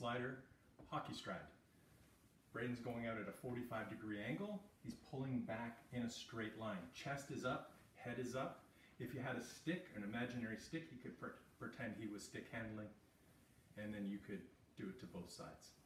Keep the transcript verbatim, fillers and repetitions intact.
slider, hockey stride. Braden's going out at a forty-five degree angle. He's pulling back in a straight line. Chest is up, head is up. If you had a stick, an imaginary stick, you could pretend he was stick handling, and then you could do it to both sides.